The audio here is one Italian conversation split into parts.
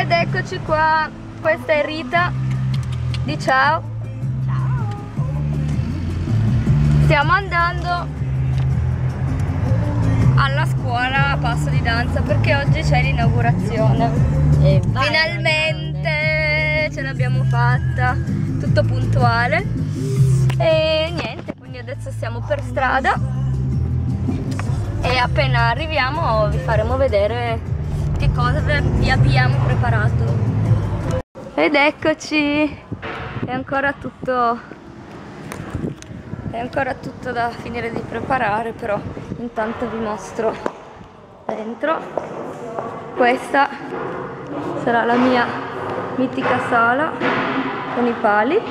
Ed eccoci qua, questa è Rita, di ciao. Ciao. Stiamo andando alla scuola a passo di danza perché oggi c'è l'inaugurazione. E finalmente ce l'abbiamo fatta, tutto puntuale. E niente, quindi adesso siamo per strada e appena arriviamo vi faremo vedere che cosa vi abbiamo preparato. Ed eccoci, è ancora tutto da finire di preparare, però intanto vi mostro dentro. Questa sarà la mia mitica sala con i pali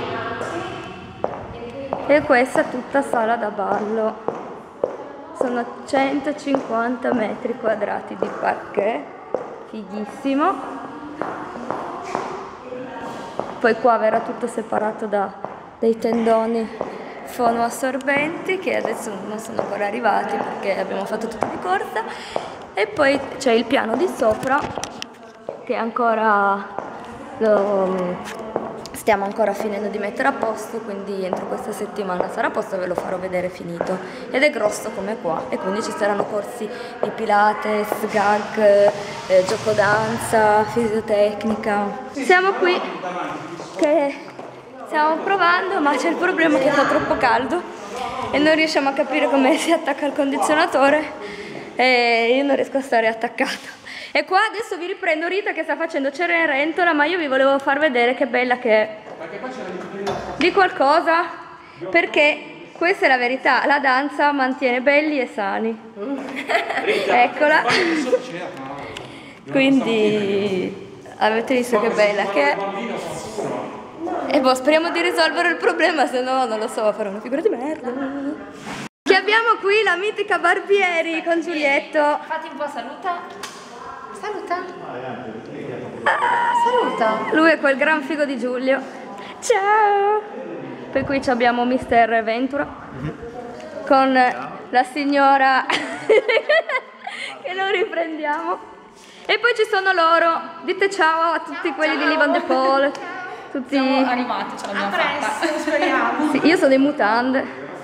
e questa è tutta sala da ballo. Sono 150 metri quadrati di parquet, fighissimo. Poi qua verrà tutto separato da dei tendoni fonoassorbenti che adesso non sono ancora arrivati perché abbiamo fatto tutto di corsa. E poi c'è il piano di sopra che ancora stiamo ancora finendo di mettere a posto, quindi entro questa settimana sarà a posto e ve lo farò vedere finito. Ed è grosso come qua e quindi ci saranno corsi di Pilates, gag, gioco danza, fisiotecnica. Siamo qui che stiamo provando, ma c'è il problema che fa troppo caldo e non riusciamo a capire come si attacca il condizionatore e io non riesco a stare attaccata. E qua adesso vi riprendo Rita che sta facendo Cenerentola, ma io vi volevo far vedere che bella che è. Di qualcosa, perché questa è la verità, la danza mantiene belli e sani. Eccola. Quindi avete visto che bella che è. E boh, speriamo di risolvere il problema, se no non lo so, va a fare una figura di merda. Che abbiamo qui la mitica Barbieri con Giulietto. Fatti un po' saluta. Saluta. Saluta. Lui è quel gran figo di Giulio. Ciao. Poi qui abbiamo Mister Ventura con la signora che non riprendiamo. E poi ci sono loro. Dite ciao a tutti quelli di Live on the Pole. Tutti. Siamo arrivati, ce l'abbiamo fatta. Speriamo. Sì, io sono in mutande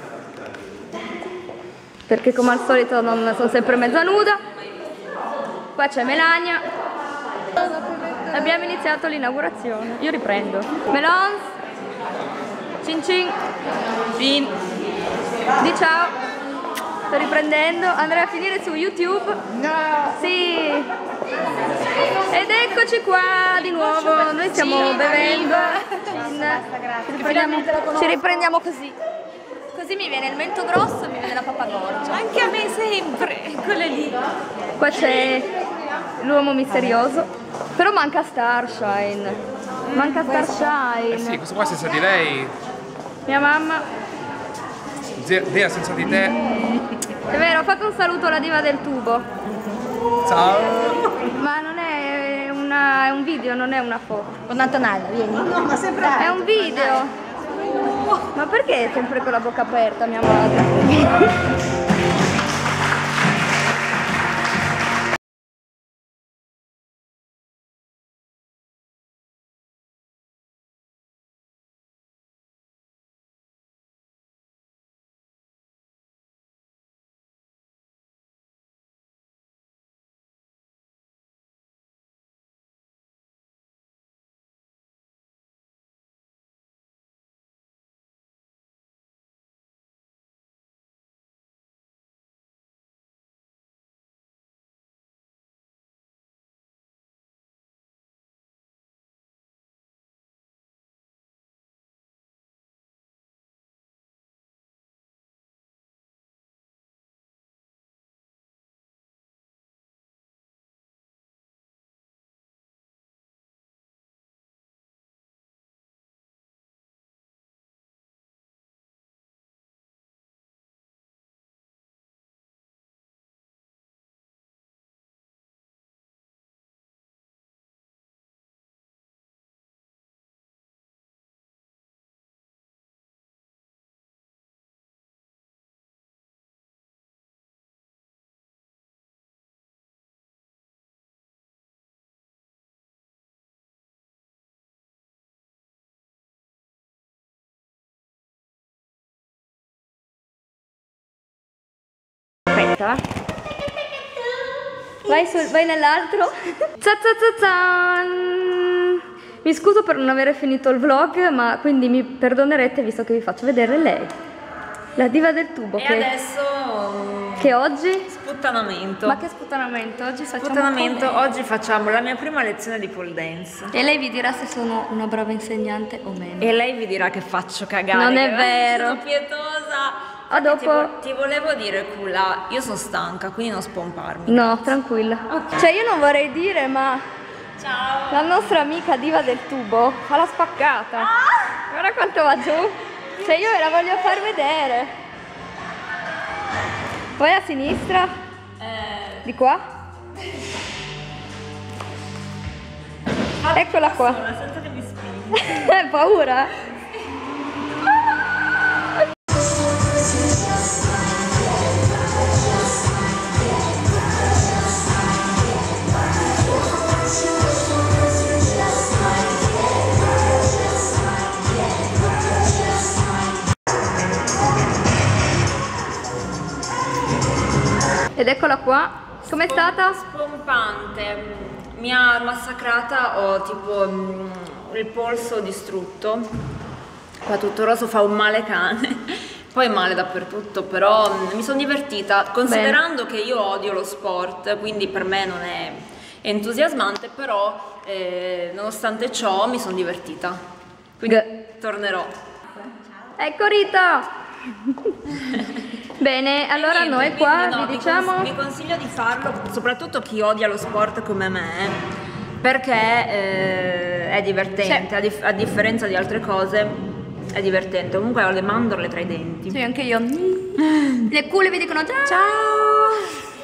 perché come al solito non sono sempre mezza nuda. Qua c'è Melania. Abbiamo iniziato l'inaugurazione. Io riprendo. Melons. Cin cin. Fin. Di ciao. Sto riprendendo. Andrei a finire su YouTube. No. Sì. Ed eccoci qua di nuovo. Noi stiamo bevendo. Ci riprendiamo così. Così mi viene il mento grosso e mi viene la pappagorgia. Anche a me sempre, quelle lì. Qua c'è l'uomo misterioso. Però manca Starshine. Manca Starshine. Sì, questo qua senza di lei. Mia mamma. Dea senza di te. È vero, ho fatto un saluto alla diva del tubo. Ciao. Ma non è è un video, non è una foto. Con Antonella, vieni. No, ma sempre. È un video. Ma perché è sempre con la bocca aperta mia madre? Va? Vai nell'altro. Mi scuso per non aver finito il vlog, ma quindi mi perdonerete visto che vi faccio vedere lei, la diva del tubo. E adesso che oggi? sputtanamento. Ma che sputtanamento? Oggi Sputtanamento, oggi facciamo la mia prima lezione di pole dance. E lei vi dirà se sono una brava insegnante o meno. E lei vi dirà che faccio cagare. Non è che vero. Sono pietosa. A dopo. Ti volevo dire, Kula, io sono stanca, quindi non spomparmi. No, tranquilla. Cioè io non vorrei dire, ma Ciao. la nostra amica diva del tubo fa la spaccata. Guarda quanto va giù. Cioè io ve la voglio far vedere. Poi a sinistra. Di qua. Eccola qua. Sento che mi spingi. Hai paura? Ed eccola qua. Com'è stata? Spompante. Mi ha massacrata, ho tipo il polso distrutto. Qua tutto rosso, fa un male cane. Poi male dappertutto, però mi sono divertita, considerando che io odio lo sport, quindi per me non è entusiasmante, però nonostante ciò mi sono divertita. Quindi tornerò. Ecco Rita! Bene, allora Niente, noi qua quindi no, vi diciamo... vi consiglio di farlo, soprattutto chi odia lo sport come me, perché è divertente, a differenza di altre cose è divertente. Comunque ho le mandorle tra i denti. Sì, anche io. Le culle vi dicono ciao! Ciao!